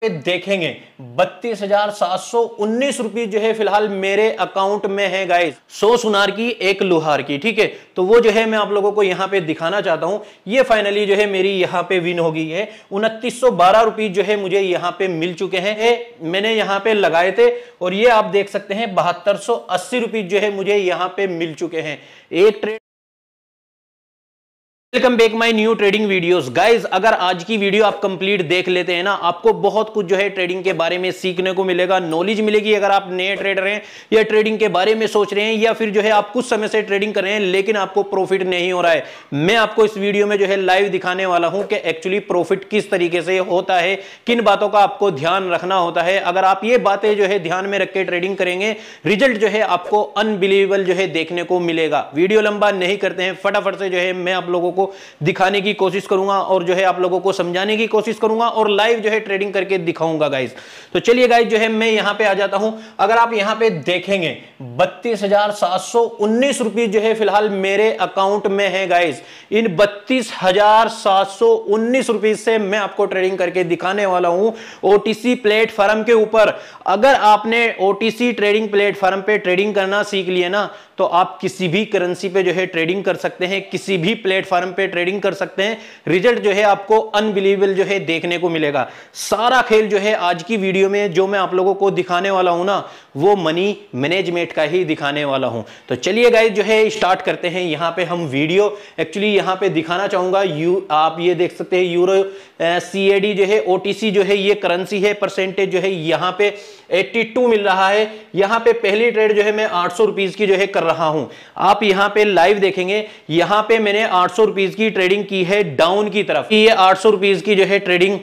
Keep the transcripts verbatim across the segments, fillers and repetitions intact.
देखेंगे बत्तीस हजार सात सौ उन्नीस रुपये जो है फिलहाल मेरे अकाउंट में है गाइस। सौ सुनार की एक लोहार की, ठीक है। तो वो जो है मैं आप लोगों को यहां पे दिखाना चाहता हूं। ये फाइनली जो है मेरी यहां पे विन हो गई है। उनतीस सौ बारह रुपये जो है मुझे यहां पे मिल चुके हैं। मैंने यहां पे लगाए थे और ये आप देख सकते हैं बहत्तर सौ अस्सी रुपये जो है मुझे यहां पे मिल चुके हैं एक trade. Welcome back my new trading videos guys. अगर आज की वीडियो आप कंप्लीट देख लेते हैं ना, आपको बहुत कुछ जो है ट्रेडिंग के बारे में सीखने को मिलेगा, नॉलेज मिलेगी। अगर आप नए ट्रेडर हैं या ट्रेडिंग के बारे में सोच रहे हैं या फिर जो है आप कुछ समय से ट्रेडिंग कर रहे हैं लेकिन आपको प्रॉफिट नहीं हो रहा है, मैं आपको इस वीडियो में जो है लाइव दिखाने वाला हूं कि एक्चुअली प्रॉफिट किस तरीके से होता है, किन बातों का आपको ध्यान रखना होता है। अगर आप ये बातें जो है ध्यान में रख के ट्रेडिंग करेंगे, रिजल्ट जो है आपको अनबिलीवेबल जो है देखने को मिलेगा। वीडियो लंबा नहीं करते हैं, फटाफट से जो है मैं आप लोगों को दिखाने की कोशिश करूंगा और जो है आप लोगों को समझाने की कोशिश करूंगा और लाइव जो है ट्रेडिंग करके दिखाऊंगा गाइस। तो चलिए गाइस जो है मैं यहां पे आ जाता हूं। अगर आप यहां पे देखेंगे बत्तीस हजार सात सौ उन्नीस रुपये जो है फिलहाल मेरे अकाउंट में है गाइस। इन बत्तीस हजार सात सौ उन्नीस रुपये से मैं आपको ट्रेडिंग करके दिखाने वाला हूं ओटीसी प्लेटफॉर्म के ऊपर। अगर आपने ओटीसी ट्रेडिंग प्लेटफॉर्म पे ट्रेडिंग करना सीख लिया ना, तो आप किसी भी करेंसी पे जो है ट्रेडिंग कर सकते हैं, किसी भी प्लेटफॉर्म पे ट्रेडिंग कर सकते हैं। रिजल्ट जो है आपको अनबिलीवेबल जो है देखने को मिलेगा। सारा खेल जो है आज की वीडियो में जो मैं आप लोगों को दिखाने वाला हूं ना, वो मनी मैनेजमेंट का ही दिखाने वाला हूं। तो चलिए गाइस जो है स्टार्ट करते हैं। यहां पे हम वीडियो एक्चुअली यहां पे दिखाना चाहूंगा। यू आप ये देख सकते हैं यूरो सीएडी जो है ओटीसी जो है ये करेंसी है। परसेंटेज जो है यहां पे बयासी मिल रहा है। यहां पे पहली ट्रेड जो है मैं आठ सौ रुपीस की जो है कर रहा हूं। आप यहां पे लाइव देखेंगे, यहां पे मैंने आठ सौ रुपीस की ट्रेडिंग की है डाउन की तरफ। ये आठ सौ रुपीस की जो है ट्रेडिंग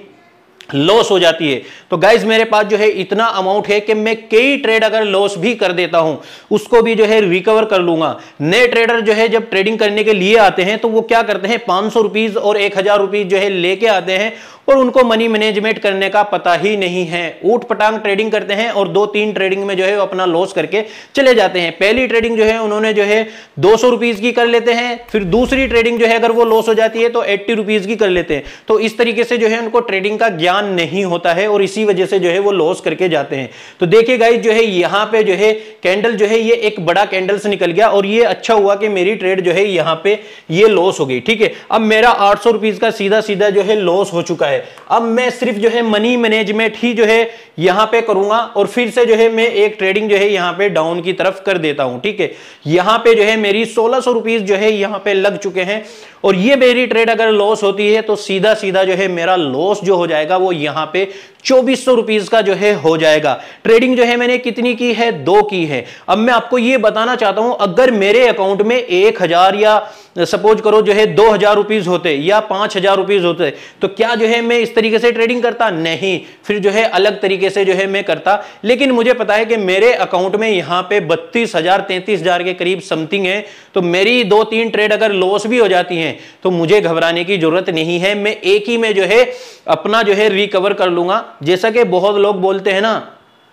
लॉस हो जाती है। तो गाइज मेरे पास जो है इतना अमाउंट है कि मैं कई ट्रेड अगर लॉस भी कर देता हूं उसको भी जो है रिकवर कर लूंगा। नए ट्रेडर जो है जब ट्रेडिंग करने के लिए आते हैं तो वो क्या करते हैं, पांच सौ रुपीज और एक हजार रुपीज जो है लेके आते हैं और उनको मनी मैनेजमेंट करने का पता ही नहीं है। ऊट पटांग ट्रेडिंग करते हैं और दो तीन ट्रेडिंग में जो है अपना लॉस करके चले जाते हैं। पहली ट्रेडिंग जो है उन्होंने जो है दो सौ रुपीज की कर लेते हैं, फिर दूसरी ट्रेडिंग जो है अगर वो लॉस हो जाती है तो अस्सी रुपीज की कर लेते हैं। तो इस तरीके से जो है उनको ट्रेडिंग का ज्ञान नहीं होता है और इसी वजह से जो है वो लॉस करके जाते हैं। तो देखिए गाइस जो है यहां पे जो है कैंडल जो है ये एक बड़ा कैंडल से निकल गया और ये अच्छा हुआ कि मेरी ट्रेड जो है यहां पे ये लॉस हो गई, ठीक है। अब मेरा आठ सौ रुपीज का सीधा सीधा जो है लॉस हो चुका है। अब मैं सिर्फ जो है मनी मैनेजमेंट ही जो है यहां पे करूंगा और फिर से जो है मैं एक ट्रेडिंग जो है यहां पे डाउन की तरफ कर देता हूं, ठीक है। यहां पे जो है मेरी सोलह सौ रुपीस जो है यहां पे लग चुके हैं और ये मेरी ट्रेड अगर लॉस होती है तो सीधा सीधा जो है मेरा लॉस जो हो जाएगा वो यहां पे चौबीस सौ रुपीस का जो है हो जाएगा। ट्रेडिंग जो है मैंने कितनी की है, दो की है। अब मैं आपको ये बताना चाहता हूं, अगर मेरे अकाउंट में एक हजार या सपोज करो जो है दो हजार रुपीस होते या पांच हजार रुपीस होते तो क्या जो है मैं इस तरीके से ट्रेडिंग करता? नहीं, फिर जो है अलग तरीके से जो है मैं करता। लेकिन मुझे पता है कि मेरे अकाउंट में यहां पे बत्तीस हजार तैंतीस हजार के करीब समथिंग है, तो मेरी दो तीन ट्रेड अगर लॉस भी हो जाती हैं तो मुझे घबराने की जरूरत नहीं है। मैं एक ही में जो है अपना जो है रिकवर कर लूंगा। जैसा कि बहुत लोग बोलते हैं ना,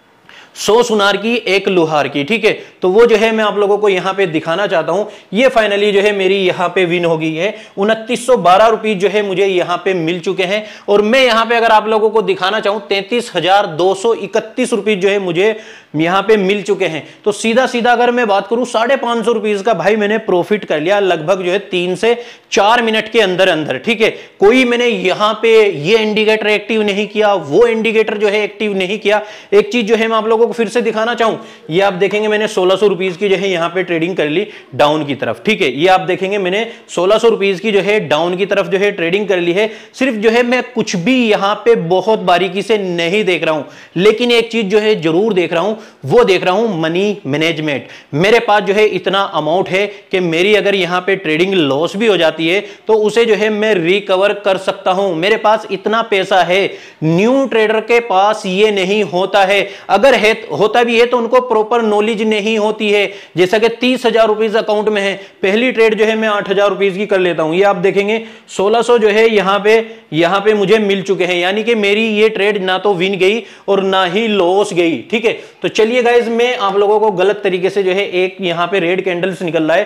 सौ सुनार की एक लोहार की, ठीक है। तो वो जो है मैं आप लोगों को यहां पे दिखाना चाहता हूं। ये फाइनली जो है मेरी यहां पे विन हो गई है। उनतीस सौ बारह रुपये जो है मुझे यहां पे मिल चुके हैं और मैं यहां पे अगर आप लोगों को दिखाना चाहूं तैंतीस हजार दो सौ इकतीस रुपये जो है मुझे यहां पे मिल चुके हैं। तो सीधा सीधा अगर मैं बात करूं साढ़े पांच सौ रुपीज का भाई मैंने प्रॉफिट कर लिया लगभग जो है तीन से चार मिनट के अंदर अंदर, ठीक है। कोई मैंने यहां पे ये इंडिकेटर एक्टिव नहीं किया, वो इंडिकेटर जो है एक्टिव नहीं किया। एक चीज जो है मैं आप लोगों को फिर से दिखाना चाहूं, ये आप देखेंगे मैंने सोलह सौ रुपीस की जो है यहां पे ट्रेडिंग कर ली डाउन की तरफ, ठीक है। ये आप देखेंगे मैंने सोलह सौ रुपीस की जो है डाउन की तरफ जो है ट्रेडिंग कर ली है। सिर्फ जो है मैं कुछ भी यहां पे बहुत बारीकी से नहीं देख रहा हूं, लेकिन एक चीज जो है जरूर देख रहा हूं, वो देख रहा हूं मनी मैनेजमेंट। मेरे पास जो है इतना अमाउंट है कि मेरी अगर यहां पे ट्रेडिंग लॉस भी हो जाती है तो उसे जो है मैं रिकवर कर सकता हूं। मेरे पास इतना पैसा है, न्यू ट्रेडर के पास ये नहीं होता है। अगर है होता भी है तो उनको प्रॉपर नॉलेज नहीं होती है। जैसा कि तीस हजार रुपीज अकाउंट में है, पहली ट्रेड जो है मैं आठ हजार रुपीज की कर लेता हूं। ये आप देखेंगे सोलह सौ जो है यहां पे यहां पे मुझे मिल चुके हैं, यानी कि मेरी ये ट्रेड ना तो विन गई और ना ही लॉस गई, ठीक है। तो चलिए गाइज मैं आप लोगों को गलत तरीके से जो है एक यहां पे रेड कैंडल्स निकल रहा है,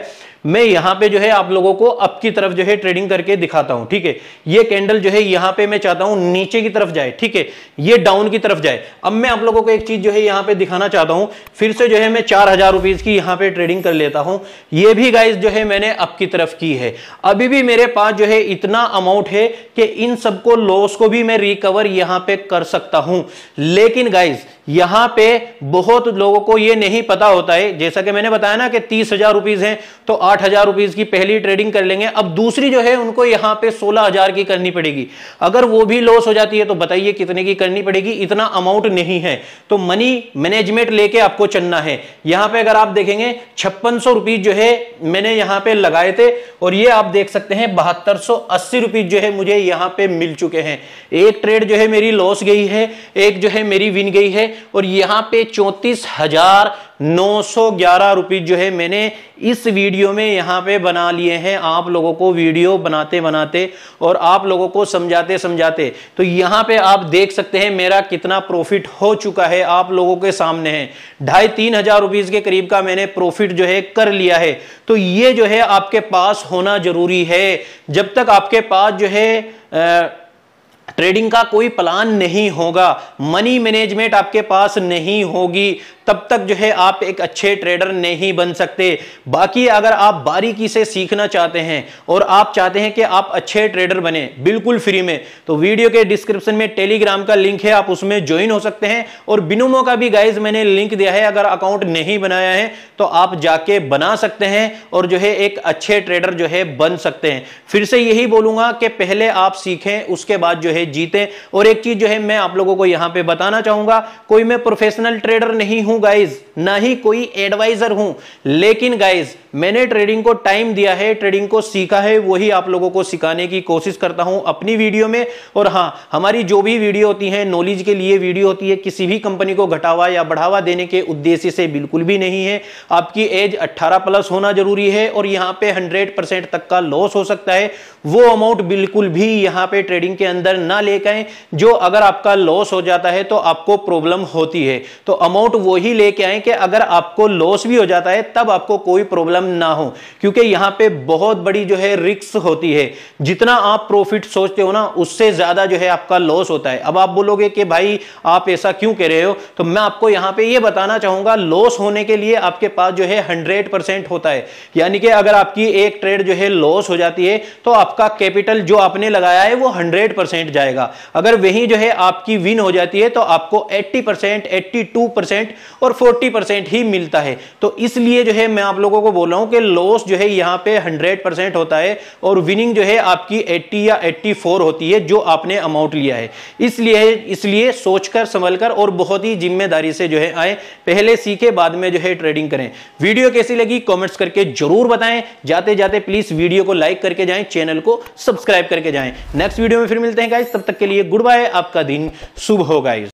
मैं यहां पे जो है आप लोगों को अप की तरफ जो है ट्रेडिंग करके दिखाता हूं, ठीक है। ये कैंडल जो है यहां पे मैं चाहता हूं नीचे की तरफ जाए, ठीक है, ये डाउन की तरफ जाए। अब मैं आप लोगों को एक चीज जो है यहां पे दिखाना चाहता हूं, फिर से जो है मैं चार हजार रुपीज की यहां पे ट्रेडिंग कर लेता हूं। ये भी गाइस जो है मैंने अप की तरफ की है। अभी भी मेरे पास जो है इतना अमाउंट है कि इन सबको लॉस को भी मैं रिकवर यहां पे कर सकता हूं। लेकिन गाइस यहां पे बहुत लोगों को ये नहीं पता होता है, जैसा कि मैंने बताया ना कि तीस हजार रुपीज है तो आठ हजार रुपीज की पहली ट्रेडिंग कर लेंगे, अब दूसरी जो है उनको यहां पे सोलह हजार की करनी पड़ेगी। अगर वो भी लॉस हो जाती है तो बताइए कितने की करनी पड़ेगी, इतना अमाउंट नहीं है। तो मनी मैनेजमेंट लेके आपको चलना है। यहां पे अगर आप देखेंगे छप्पन सौ रुपीज जो है मैंने यहां पे लगाए थे और ये आप देख सकते हैं बहत्तर सौ अस्सी रुपीज जो है मुझे यहां पे मिल चुके हैं। एक ट्रेड जो है मेरी लॉस गई है, एक जो है मेरी विन गई है, और यहां पे चौंतीस हजार नौ सौ ग्यारह रुपीज जो है मैंने इस वीडियो में यहां पे बना लिए हैं, आप लोगों को वीडियो बनाते बनाते और आप लोगों को समझाते समझाते। तो यहां पे आप देख सकते हैं मेरा कितना प्रॉफिट हो चुका है, आप लोगों के सामने है। ढाई तीन हजार रुपीज के करीब का मैंने प्रॉफिट जो है कर लिया है। तो ये जो है आपके पास होना जरूरी है। जब तक आपके पास जो है आ, ट्रेडिंग का कोई प्लान नहीं होगा, मनी मैनेजमेंट आपके पास नहीं होगी, तब तक जो है आप एक अच्छे ट्रेडर नहीं बन सकते। बाकी अगर आप बारीकी से सीखना चाहते हैं और आप चाहते हैं कि आप अच्छे ट्रेडर बने बिल्कुल फ्री में, तो वीडियो के डिस्क्रिप्शन में टेलीग्राम का लिंक है, आप उसमें ज्वाइन हो सकते हैं। और बिनोमो का भी गाइज मैंने लिंक दिया है, अगर अकाउंट नहीं बनाया है तो आप जाके बना सकते हैं और जो है एक अच्छे ट्रेडर जो है बन सकते हैं। फिर से यही बोलूंगा कि पहले आप सीखें, उसके बाद जो है जीतें। और एक चीज जो है मैं आप लोगों को यहां पे बताना चाहूंगा, कोई मैं प्रोफेशनल ट्रेडर नहीं हूं गाइज, ना ही कोई एडवाइजर हूं, लेकिन गाइज मैंने ट्रेडिंग को टाइम दिया है, ट्रेडिंग को सीखा है, वही आप लोगों को सिखाने की कोशिश करता हूं अपनी वीडियो में। और हां, हमारी जो भी वीडियो होती है नॉलेज के लिए वीडियो होती है, किसी भी कंपनी को घटावा या बढ़ावा देने के उद्देश्य से बिल्कुल भी नहीं है। आपकी एज अठारह प्लस होना जरूरी है और यहां पे हंड्रेड परसेंट तक का लॉस हो सकता है। वो अमाउंट बिल्कुल भी यहां पे ट्रेडिंग के अंदर ना लेकर आए, जो अगर आपका लॉस हो जाता है तो आपको प्रॉब्लम होती है। तो अमाउंट वही लेके आए कि अगर आपको लॉस भी हो जाता है तब आपको कोई प्रॉब्लम ना हो, क्योंकि यहां पे बहुत बड़ी जो है रिस्क होती है। जितना आप प्रॉफिट सोचते हो ना, उससे ज्यादा जो है आपका लॉस होता है। अब आप बोलोगे कि भाई आप ऐसा क्यों कह रहे हो, तो मैं आपको यहां पे ये बताना चाहूंगा, लॉस होने के लिए आपके पास जो है हंड्रेड परसेंट होता है। यानी कि अगर आपकी एक ट्रेड जो है लॉस हो जाती है तो आपका कैपिटल जो आपने लगाया है वो हंड्रेड परसेंट जाएगा। अगर वही जो है आपकी विन हो जाती है तो आपको अस्सी परसेंट, बयासी परसेंट और चालीस परसेंट ही मिलता है। तो इसलिए जो है मैं आप लोगों को बोल रहा हूं कि लॉस जो है यहां पे हंड्रेड परसेंट होता है और विनिंग जो है आपकी अस्सी या चौरासी होती है जो आपने अमाउंट लिया है। इसलिए इसलिए सोचकर संभलकर और बहुत ही जिम्मेदारी से जो है आए, पहले सीखे बाद में जो है ट्रेडिंग करें। वीडियो कैसी लगी कमेंट्स करके जरूर बताएं। जाते जाते प्लीज वीडियो को लाइक करके जाएं, चैनल को सब्सक्राइब करके जाएं। नेक्स्ट वीडियो में फिर मिलते हैं गाइस, तब तक के लिए गुड बाय, आपका दिन शुभ हो गाइस।